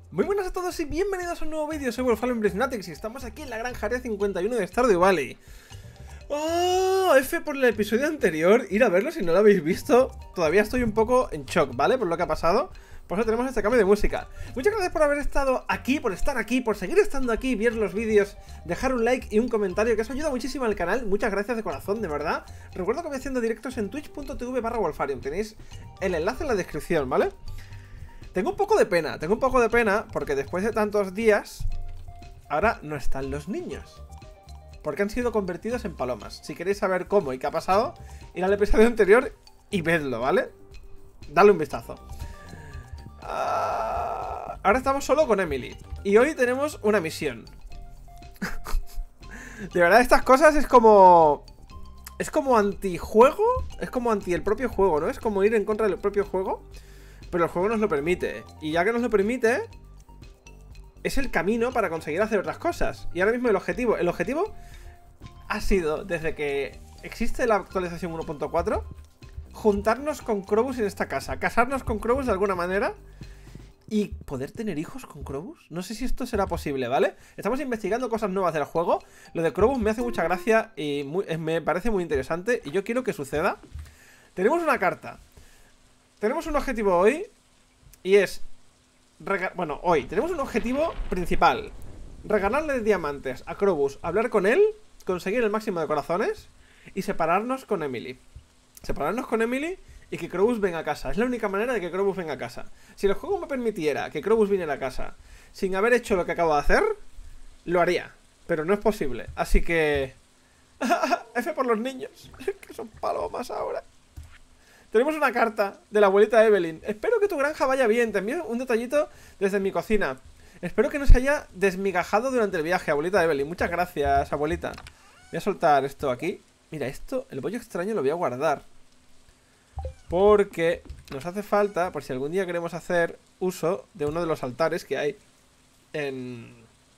Muy buenas a todos y bienvenidos a un nuevo vídeo. Soy Wolfallen Prismatics y estamos aquí en la granja área 51 de Stardew Valley. ¡Oh! F por el episodio anterior. Ir a verlo si no lo habéis visto. Todavía estoy un poco en shock, ¿vale? Por lo que ha pasado. Por eso tenemos este cambio de música. Muchas gracias por haber estado aquí, por estar aquí, por seguir estando aquí, ver los vídeos, dejar un like y un comentario, que eso ayuda muchísimo al canal. Muchas gracias de corazón, de verdad. Recuerdo que voy haciendo directos en twitch.tv/Wolfarium. Tenéis el enlace en la descripción, ¿vale? Tengo un poco de pena porque después de tantos días, ahora no están los niños. Porque han sido convertidos en palomas. Si queréis saber cómo y qué ha pasado, id al episodio anterior y vedlo, ¿vale? Dale un vistazo. Ahora estamos solo con Emily. Y hoy tenemos una misión. De verdad, estas cosas es como... Es como antijuego. Es como anti el propio juego, ¿no? Es como ir en contra del propio juego. Pero el juego nos lo permite. Y ya que nos lo permite, es el camino para conseguir hacer otras cosas. Y ahora mismo el objetivo ha sido, desde que existe la actualización 1.4, juntarnos con Krobus en esta casa. Casarnos con Krobus de alguna manera y poder tener hijos con Krobus. No sé si esto será posible, ¿vale? Estamos investigando cosas nuevas del juego. Lo de Krobus me hace mucha gracia y me parece muy interesante. Y yo quiero que suceda. Tenemos una carta. Tenemos un objetivo hoy. Y es... Bueno, hoy tenemos un objetivo principal. Regalarle diamantes a Krobus, hablar con él, conseguir el máximo de corazones y separarnos con Emily. Separarnos con Emily y que Krobus venga a casa. Es la única manera de que Krobus venga a casa. Si el juego me permitiera que Krobus viniera a casa sin haber hecho lo que acabo de hacer, lo haría. Pero no es posible. Así que... F por los niños, que son palomas ahora. Tenemos una carta de la abuelita Evelyn. Espero que tu granja vaya bien. Te envío un detallito desde mi cocina. Espero que no se haya desmigajado durante el viaje, abuelita Evelyn. Muchas gracias, abuelita. Voy a soltar esto aquí. Mira, esto, el bollo extraño lo voy a guardar. Porque nos hace falta, por si algún día queremos hacer uso de uno de los altares que hay en...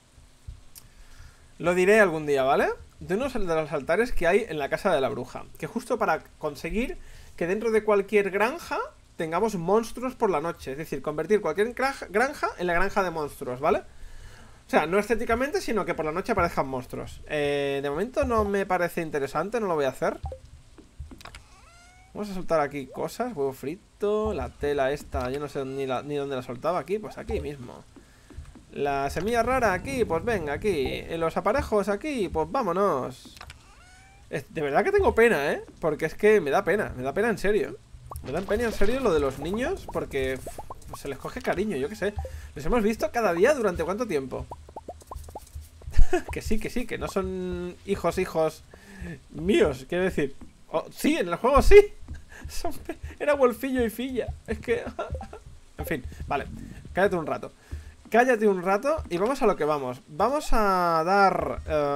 Lo diré algún día, ¿vale? De uno de los altares que hay en la casa de la bruja. Que justo para conseguir que dentro de cualquier granja tengamos monstruos por la noche. Es decir, convertir cualquier granja en la granja de monstruos, ¿vale? O sea, no estéticamente, sino que por la noche aparezcan monstruos. De momento no me parece interesante, no lo voy a hacer. Vamos a soltar aquí cosas. Huevo frito, la tela esta, yo no sé ni dónde la soltaba aquí. Pues aquí mismo. La semilla rara aquí, pues venga, aquí. Los aparejos aquí, pues vámonos. De verdad que tengo pena, ¿eh? Porque es que me da pena en serio. Me da pena en serio lo de los niños porque se les coge cariño, yo qué sé. Les hemos visto cada día durante ¿cuánto tiempo? Que sí, que no son hijos míos, quiero decir. Oh, sí, en el juego sí. Era Wolfillo y Filla. Es que... En fin, vale. Cállate un rato. Cállate un rato y vamos a lo que vamos. Vamos a dar...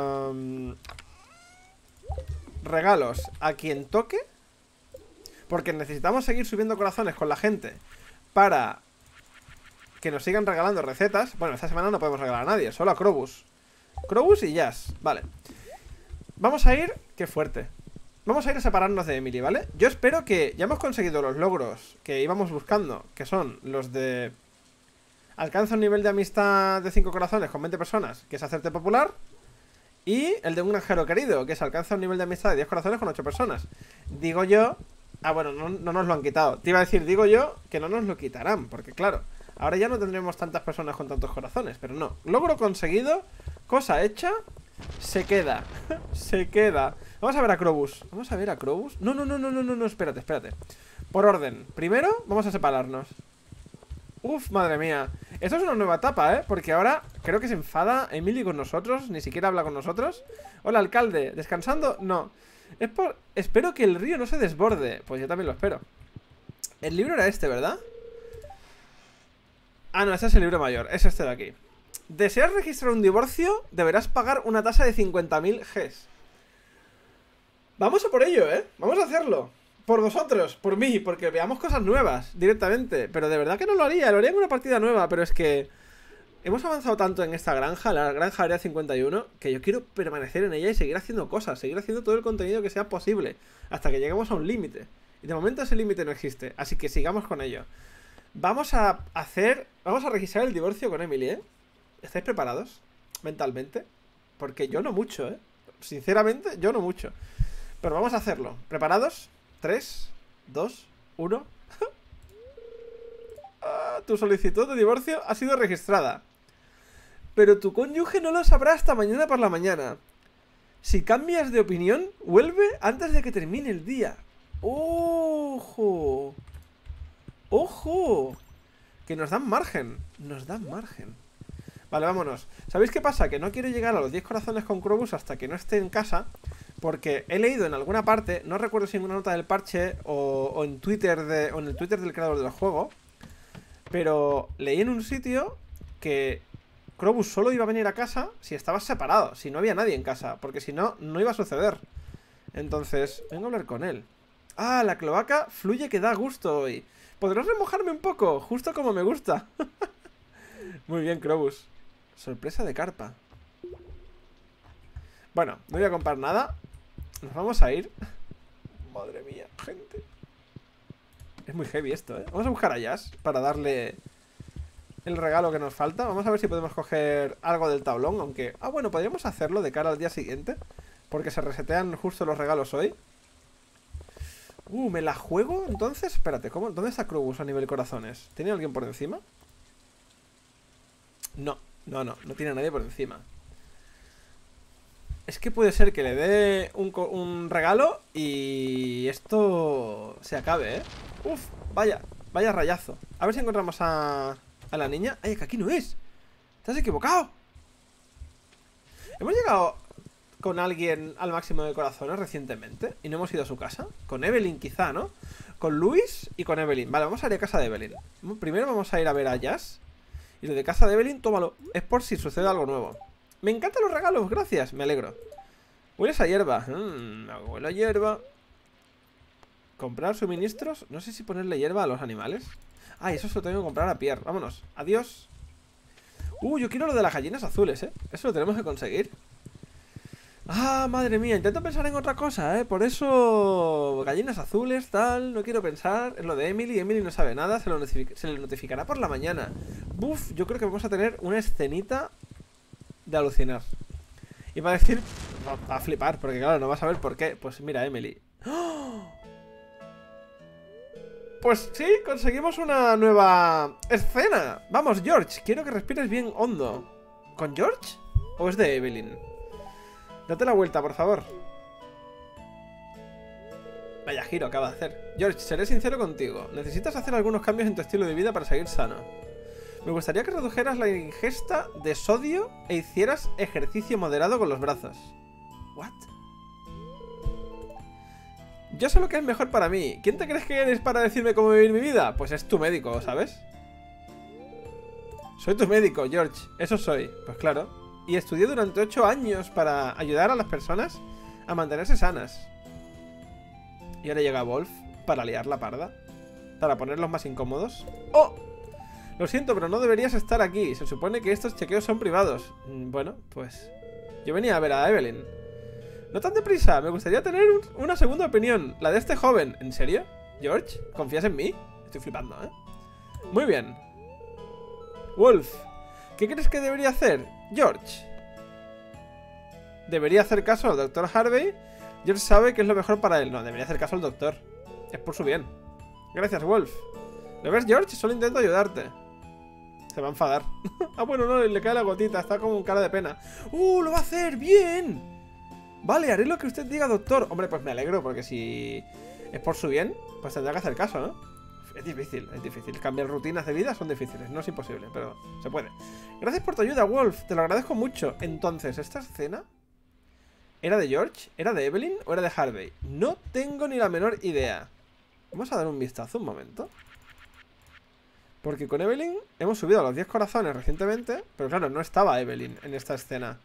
regalos a quien toque, porque necesitamos seguir subiendo corazones con la gente para que nos sigan regalando recetas. Bueno, esta semana no podemos regalar a nadie, solo a Krobus y Jazz, vale. Vamos a ir, qué fuerte. Vamos a ir a separarnos de Emily, ¿vale? Yo espero que ya hemos conseguido los logros que íbamos buscando, que son los de alcanza un nivel de amistad de 5 corazones con 20 personas, que es hacerte popular. Y el de un granjero querido, que se alcanza un nivel de amistad de 10 corazones con 8 personas. Digo yo... Ah, bueno, no nos lo han quitado. Te iba a decir, digo yo, que no nos lo quitarán. Porque claro, ahora ya no tendremos tantas personas con tantos corazones. Pero no, logro conseguido, cosa hecha, se queda. Se queda. Vamos a ver a Krobus. ¿Vamos a ver a Krobus? No, espérate. Por orden, primero vamos a separarnos. Uf, madre mía. Esto es una nueva etapa, ¿eh? Porque ahora creo que se enfada Emily con nosotros. Ni siquiera habla con nosotros. Hola, alcalde. ¿Descansando? No. Espero que el río no se desborde. Pues yo también lo espero. El libro era este, ¿verdad? Ah, no, este es el libro mayor. Es este de aquí. ¿Deseas registrar un divorcio? Deberás pagar una tasa de 50.000 Gs. Vamos a por ello, ¿eh? Vamos a hacerlo. Por vosotros, por mí, porque veamos cosas nuevas directamente. Pero de verdad que no lo haría en una partida nueva. Pero es que hemos avanzado tanto en esta granja, la granja área 51, que yo quiero permanecer en ella y seguir haciendo cosas. Seguir haciendo todo el contenido que sea posible hasta que lleguemos a un límite. Y de momento ese límite no existe, así que sigamos con ello. Vamos a hacer... Vamos a registrar el divorcio con Emily, ¿eh? ¿Estáis preparados? Mentalmente. Porque yo no mucho, ¿eh? Sinceramente, yo no mucho. Pero vamos a hacerlo. ¿Preparados? 3, 2, 1. Tu solicitud de divorcio ha sido registrada. Pero tu cónyuge no lo sabrá hasta mañana por la mañana. Si cambias de opinión, vuelve antes de que termine el día. ¡Ojo! ¡Ojo! Que nos dan margen. Nos dan margen. Vale, vámonos. ¿Sabéis qué pasa? Que no quiero llegar a los 10 corazones con Krobus hasta que no esté en casa. Porque he leído en alguna parte, no recuerdo si en una nota del parche o en Twitter o en el Twitter del creador del juego, pero leí en un sitio que Krobus solo iba a venir a casa si estabas separado, si no había nadie en casa, porque si no, no iba a suceder. Entonces, vengo a hablar con él. Ah, la cloaca fluye que da gusto hoy. ¿Podrás remojarme un poco? Justo como me gusta. Muy bien, Krobus. Sorpresa de carpa. Bueno, no voy a comprar nada. Nos vamos a ir. Madre mía, gente. Es muy heavy esto, ¿eh? Vamos a buscar a Jazz para darle el regalo que nos falta. Vamos a ver si podemos coger algo del tablón, aunque... Ah, bueno, podríamos hacerlo de cara al día siguiente, porque se resetean justo los regalos hoy. ¿Me la juego? Entonces, espérate, ¿cómo? ¿Dónde está Krobus a nivel corazones? ¿Tiene alguien por encima? No tiene a nadie por encima. Es que puede ser que le dé un regalo y esto se acabe, ¿eh? Uf, vaya rayazo. A ver si encontramos a la niña. Ay, que aquí no es. Te has equivocado. Hemos llegado con alguien al máximo de corazones recientemente y no hemos ido a su casa. Con Evelyn quizá, ¿no? Con Luis y con Evelyn. Vale, vamos a ir a casa de Evelyn. Primero vamos a ir a ver a Jazz. Y lo de casa de Evelyn, tómalo. Es por si sucede algo nuevo. Me encantan los regalos, gracias, me alegro. Hueles a hierba. Huele a hierba. Comprar suministros. No sé si ponerle hierba a los animales. Ah, eso se lo tengo que comprar a Pierre. Vámonos, adiós. Yo quiero lo de las gallinas azules, ¿eh? Eso lo tenemos que conseguir. Ah, madre mía, intento pensar en otra cosa, ¿eh? Por eso... Gallinas azules, tal... No quiero pensar en lo de Emily. Emily no sabe nada, se le notificará por la mañana. Buf, yo creo que vamos a tener una escenita de alucinar. Y va a decir... Va a flipar, porque claro, no vas a ver por qué. Pues mira, Emily. ¡Oh! Pues sí, conseguimos una nueva escena. Vamos, George, quiero que respires bien hondo. ¿Con George? ¿O es de Evelyn? Date la vuelta, por favor. Vaya giro acaba de hacer. George, seré sincero contigo. Necesitas hacer algunos cambios en tu estilo de vida para seguir sano. Me gustaría que redujeras la ingesta de sodio e hicieras ejercicio moderado con los brazos. ¿What? Yo sé lo que es mejor para mí. ¿Quién te crees que eres para decirme cómo vivir mi vida? Pues es tu médico, ¿sabes? Soy tu médico, George. Eso soy. Pues claro. Y estudié durante 8 años para ayudar a las personas a mantenerse sanas. Y ahora llega Wolf para liar la parda. Para ponerlos más incómodos. ¡Oh! Lo siento, pero no deberías estar aquí. Se supone que estos chequeos son privados. Bueno, pues... Yo venía a ver a Evelyn. No tan deprisa, me gustaría tener una segunda opinión. La de este joven. ¿En serio? ¿George? ¿Confías en mí? Estoy flipando, ¿eh? Muy bien. Wolf, ¿qué crees que debería hacer? George. ¿Debería hacer caso al doctor Harvey? George sabe que es lo mejor para él. No, debería hacer caso al doctor. Es por su bien. Gracias, Wolf. ¿Lo ves, George? Solo intento ayudarte. Se va a enfadar. Ah, bueno, no, le cae la gotita. Está como con cara de pena. ¡Lo va a hacer! ¡Bien! Vale, haré lo que usted diga, doctor. Hombre, pues me alegro, porque si es por su bien, pues tendrá que hacer caso, ¿no? Es difícil, es difícil. Cambiar rutinas de vida son difíciles. No es imposible, pero se puede. Gracias por tu ayuda, Wolf. Te lo agradezco mucho. Entonces, ¿esta escena era de George? ¿Era de Evelyn o era de Harvey? No tengo ni la menor idea. Vamos a dar un vistazo un momento. Porque con Evelyn hemos subido a los 10 corazones recientemente. Pero claro, no estaba Evelyn en esta escena.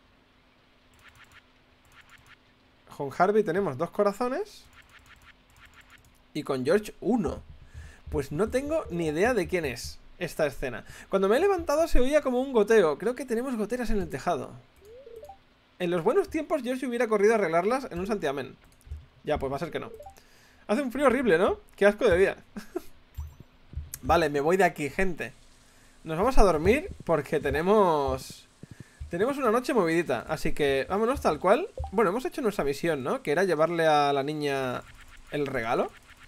Con Harvey tenemos 2 corazones. Y con George 1. Pues no tengo ni idea de quién es esta escena. Cuando me he levantado se oía como un goteo. Creo que tenemos goteras en el tejado. En los buenos tiempos George hubiera corrido a arreglarlas en un santiamén. Ya, pues va a ser que no. Hace un frío horrible, ¿no? Qué asco de día. Vale, me voy de aquí, gente. Nos vamos a dormir porque tenemos una noche movidita. Así que vámonos tal cual. Bueno, hemos hecho nuestra misión, ¿no? Que era llevarle a la niña el regalo.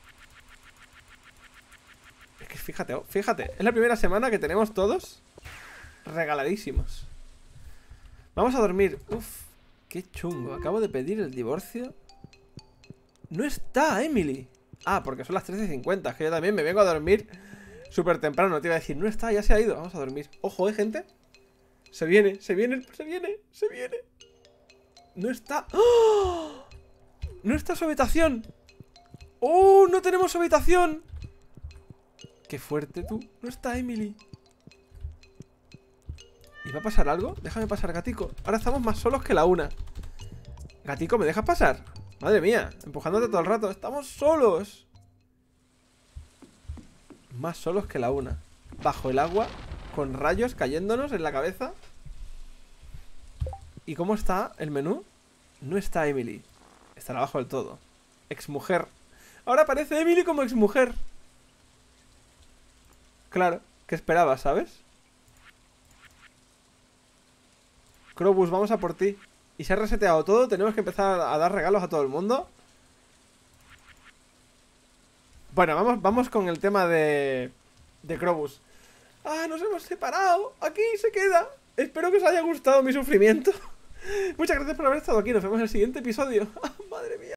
Es que fíjate, fíjate. Es la primera semana que tenemos todos regaladísimos. Vamos a dormir. Uf, qué chungo. Acabo de pedir el divorcio. No está Emily. Ah, porque son las 13:50. Es que yo también me vengo a dormir súper temprano. Te iba a decir, no está, ya se ha ido. Vamos a dormir. Ojo, gente. Se viene, se viene, se viene, se viene. No está. ¡Oh! No está su habitación. ¡Oh! No tenemos su habitación. Qué fuerte, tú. No está Emily. ¿Y va a pasar algo? Déjame pasar, gatico. Ahora estamos más solos que la una. Gatico, ¿me dejas pasar? Madre mía, empujándote todo el rato. Estamos solos. Más solos que la una. Bajo el agua, con rayos cayéndonos en la cabeza. ¿Y cómo está el menú? No está Emily. Estará abajo del todo. Exmujer. Ahora aparece Emily como exmujer. Claro, ¿qué esperabas, sabes? Krobus, vamos a por ti. Y se ha reseteado todo, tenemos que empezar a dar regalos a todo el mundo. Bueno, vamos con el tema de Krobus. Ah, nos hemos separado. Aquí se queda. Espero que os haya gustado mi sufrimiento. Muchas gracias por haber estado aquí. Nos vemos en el siguiente episodio. Madre mía.